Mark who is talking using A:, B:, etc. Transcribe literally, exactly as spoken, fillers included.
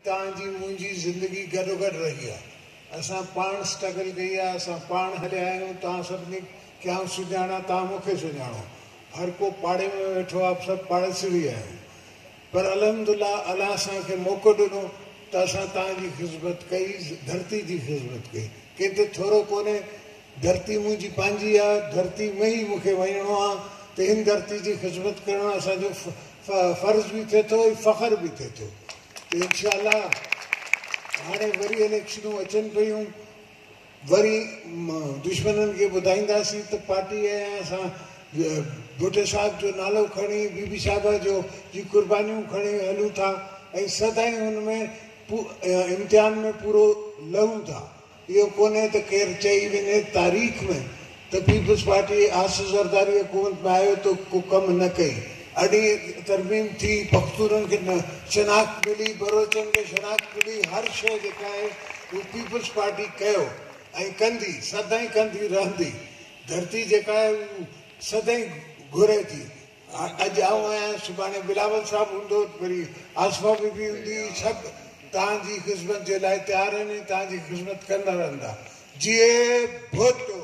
A: तांजी मुंजी जिंदगी गॾो गॾु रही आहे। असां पाण स्ट्रगल कई आहे, असां पाण हलिया आहियूं। तव्हां सभिनी खे आउं सुञाणा, तव्हां मूंखे सुञाणो। हर को पाड़े में वेठो आहे, सभु पाड़ेसिड़ी आहियूं। पर अलहमदुल्ला अलाह असांखे मौक़ो ॾिनो त असां तव्हांजी ख़िदमत कई, धरती जी ख़िदमत कई। किथे थोरो कोन्हे, धरती मुंहिंजी पंहिंजी आहे, धरती में ई मूंखे वञिणो आहे। त हिन धरती जी ख़िदमत करणु असांजो फ़र्ज़ बि थिए थो, फ़ख्र बि थिए थो। त इंशाअल्लाह हाणे वरी इलेक्शनूं अचनि पियूं, वरी दुश्मननि खे ॿुधाईंदासीं त पार्टी ऐं असां भुट्टो साहिब जो नालो खणी, बीबी साहिबा जो जी कुर्बानियूं खणी हलूं था ऐं सदाईं हुन में इम्तिहान में पूरो लहूं था। इहो कोन्हे त केरु चई वञे तारीख़ में त पीपल्स पार्टी आस ज़रदारी हुकूमत में आयो त को कमु न कई। अॾी तरमीम थी, पख्तूननि खे न शनाख़्त मिली, बलोचनि खे शनाख़्त मिली। हर शइ जेका आहे उहा पीपल्स पार्टी कयो ऐं कंदी, सदाईं कंदी रहंदी। धरती जेका आहे उहा सदाईं घुरे थी। अॼु आउं आहियां, सुभाणे बिलावल साहिबु हूंदो, वरी आसमा बीबी हूंदी। सभु तव्हांजी ख़िदमत जे लाइ तयारु आहिनि, तव्हांजी ख़िदमत कंदा रहंदा। जीअं भुट